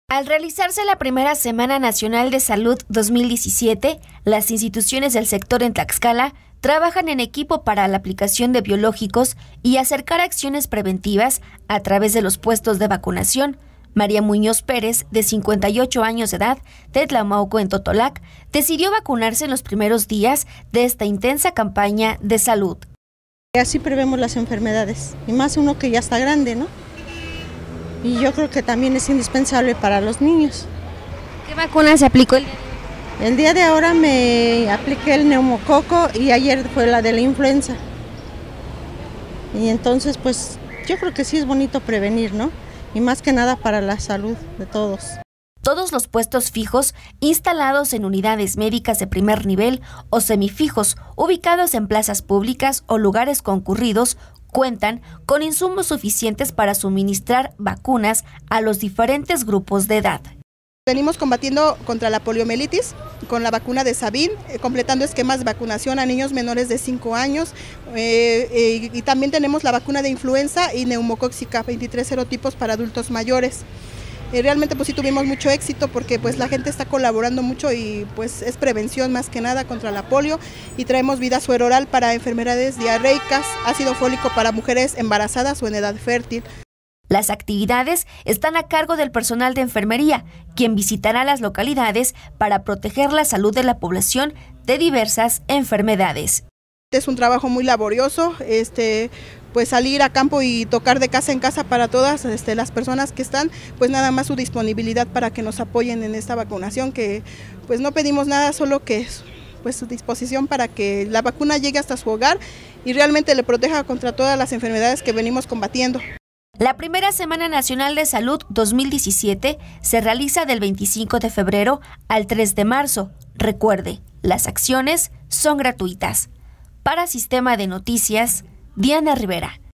Al realizarse la primera Semana Nacional de Salud 2017, las instituciones del sector en Tlaxcala trabajan en equipo para la aplicación de biológicos y acercar acciones preventivas a través de los puestos de vacunación. María Muñoz Pérez, de 58 años de edad, de Tlaumauco en Totolac, decidió vacunarse en los primeros días de esta intensa campaña de salud. Así prevemos las enfermedades, y más uno que ya está grande, ¿no? Y yo creo que también es indispensable para los niños. ¿Qué vacuna se aplicó el día de hoy? El día de ahora me apliqué el neumococo y ayer fue la de la influenza. Y entonces pues yo creo que sí es bonito prevenir, ¿no? Y más que nada para la salud de todos. Todos los puestos fijos instalados en unidades médicas de primer nivel o semifijos ubicados en plazas públicas o lugares concurridos cuentan con insumos suficientes para suministrar vacunas a los diferentes grupos de edad. Venimos combatiendo contra la poliomielitis con la vacuna de Sabin, completando esquemas de vacunación a niños menores de 5 años y también tenemos la vacuna de influenza y neumocóxica, 23 serotipos para adultos mayores. Realmente pues sí tuvimos mucho éxito porque pues la gente está colaborando mucho y pues es prevención más que nada contra la polio, y traemos vida sueroral para enfermedades diarreicas, ácido fólico para mujeres embarazadas o en edad fértil. Las actividades están a cargo del personal de enfermería, quien visitará las localidades para proteger la salud de la población de diversas enfermedades. Es un trabajo muy laborioso, pues salir a campo y tocar de casa en casa para todas las personas que están, pues nada más su disponibilidad para que nos apoyen en esta vacunación, que pues no pedimos nada, solo que pues su disposición para que la vacuna llegue hasta su hogar y realmente le proteja contra todas las enfermedades que venimos combatiendo. La primera Semana Nacional de Salud 2017 se realiza del 25 de febrero al 3 de marzo. Recuerde, las acciones son gratuitas. Para Sistema de Noticias, Diana Rivera.